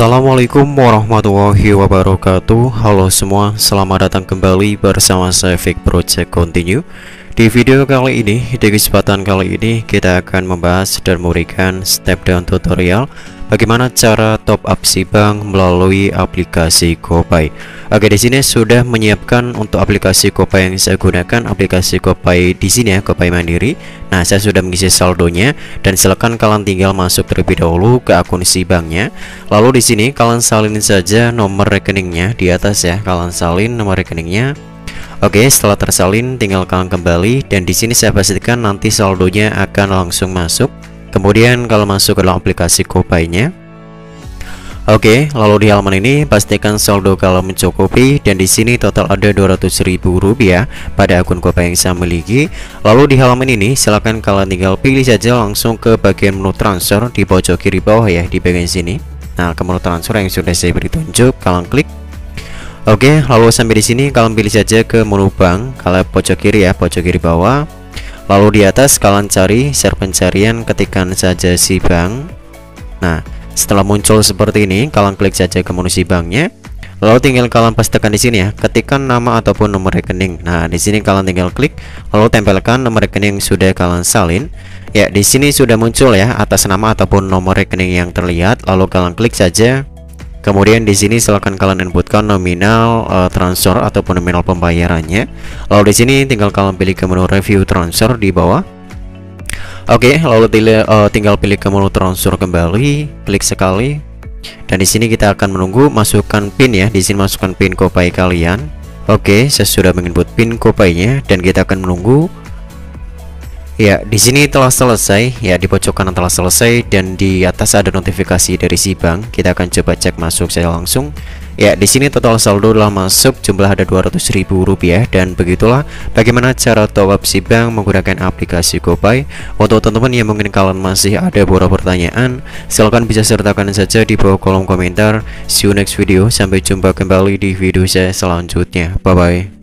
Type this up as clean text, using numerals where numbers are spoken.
Assalamualaikum warahmatullahi wabarakatuh. Halo semua, selamat datang kembali bersama saya Fik Project Continue. Di video kali ini, di kesempatan kali ini kita akan membahas dan memberikan step down tutorial bagaimana cara top up SIBank melalui aplikasi GoPay. Oke, di sini sudah menyiapkan untuk aplikasi GoPay yang saya gunakan, aplikasi GoPay di sini ya, GoPay Mandiri. Nah, saya sudah mengisi saldonya dan silakan kalian tinggal masuk terlebih dahulu ke akun SIBanknya. Lalu di sini kalian salin saja nomor rekeningnya di atas ya, kalian salin nomor rekeningnya. Oke, setelah tersalin tinggal kalian kembali dan di sini saya pastikan nanti saldonya akan langsung masuk. Kemudian kalau masuk ke dalam aplikasi GoPay-nya. Oke, lalu di halaman ini pastikan saldo kalau mencukupi dan di sini total ada Rp200.000 pada akun GoPay yang saya miliki. Lalu di halaman ini silakan kalian tinggal pilih saja langsung ke bagian menu transfer di pojok kiri bawah ya, di bagian sini. Nah, ke menu transfer yang sudah saya beri tunjuk, kalian klik. Oke, lalu sampai di sini kalian pilih saja ke menu bank, kalian pojok kiri ya, pojok kiri bawah. Lalu di atas kalian cari share pencarian, ketikkan saja SIBank. Nah, setelah muncul seperti ini, kalian klik saja ke menu SIBanknya. Lalu tinggal kalian pastikan di sini ya, ketikkan nama ataupun nomor rekening. Nah, di sini kalian tinggal klik, lalu tempelkan nomor rekening yang sudah kalian salin. Ya, di sini sudah muncul ya atas nama ataupun nomor rekening yang terlihat. Lalu kalian klik saja. Kemudian di sini silakan kalian inputkan nominal transfer ataupun nominal pembayarannya. Lalu di sini tinggal kalian pilih ke menu review transfer di bawah. Oke, lalu tinggal pilih ke menu transfer kembali, klik sekali. Dan di sini kita akan menunggu masukkan PIN ya. Di sini masukkan PIN GoPay kalian. Oke, saya sudah menginput PIN GoPay-nya dan kita akan menunggu. Ya, di sini telah selesai ya, di pojok kanan telah selesai dan di atas ada notifikasi dari SIBank. Kita akan coba cek masuk saya langsung. Ya, di sini total saldo telah masuk, jumlah ada Rp200.000 dan begitulah bagaimana cara top up SIBank menggunakan aplikasi GoPay. Untuk teman-teman yang mungkin kalian masih ada beberapa pertanyaan, silahkan bisa sertakan saja di bawah kolom komentar. See you next video, sampai jumpa kembali di video saya selanjutnya. Bye bye.